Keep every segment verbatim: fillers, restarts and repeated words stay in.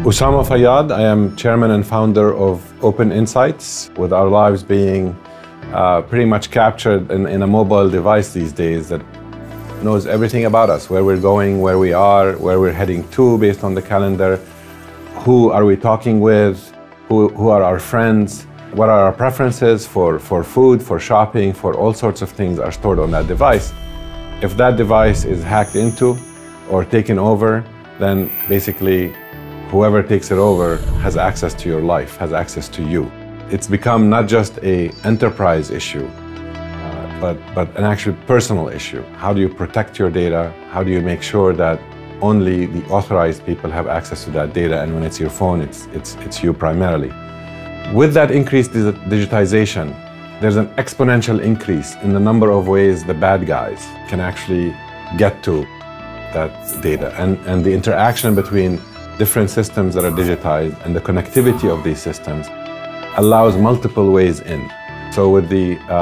Usama Fayyad, I am chairman and founder of Open Insights, with our lives being uh, pretty much captured in, in a mobile device these days that knows everything about us, where we're going, where we are, where we're heading to based on the calendar, who are we talking with, who, who are our friends, what are our preferences for, for food, for shopping, for all sorts of things are stored on that device. If that device is hacked into or taken over, then basically whoever takes it over has access to your life, has access to you. It's become not just an enterprise issue, uh, but, but an actual personal issue. How do you protect your data? How do you make sure that only the authorized people have access to that data, and when it's your phone, it's, it's, it's you primarily? With that increased digitization, there's an exponential increase in the number of ways the bad guys can actually get to that data, and, and the interaction between different systems that are digitized and the connectivity of these systems allows multiple ways in. So with the uh,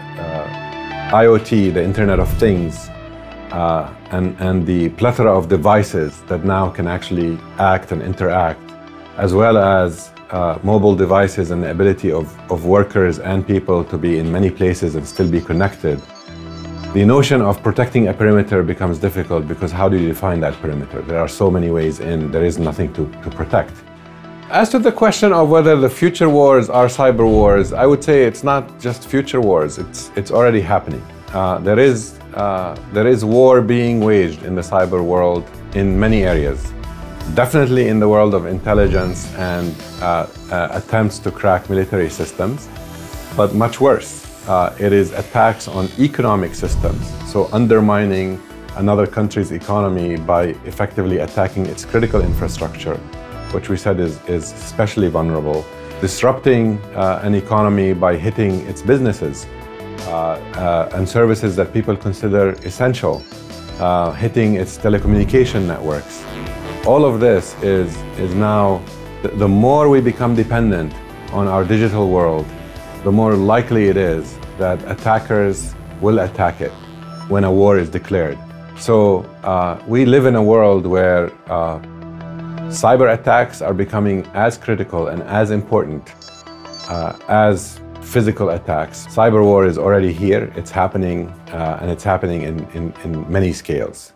uh, IoT, the Internet of Things, uh, and, and the plethora of devices that now can actually act and interact, as well as uh, mobile devices and the ability of, of workers and people to be in many places and still be connected, the notion of protecting a perimeter becomes difficult, because how do you define that perimeter? There are so many ways in, there is nothing to, to protect. As to the question of whether the future wars are cyber wars, I would say it's not just future wars, it's, it's already happening. Uh, there is, uh, there is war being waged in the cyber world in many areas. Definitely in the world of intelligence and uh, uh, attempts to crack military systems, but much worse. Uh, it is attacks on economic systems, so undermining another country's economy by effectively attacking its critical infrastructure, which we said is, is especially vulnerable. Disrupting uh, an economy by hitting its businesses uh, uh, and services that people consider essential, uh, hitting its telecommunication networks. All of this is, is now, the, the more we become dependent on our digital world, the more likely it is that attackers will attack it when a war is declared. So uh, we live in a world where uh, cyber attacks are becoming as critical and as important uh, as physical attacks. Cyber war is already here, it's happening, uh, and it's happening in, in, in many scales.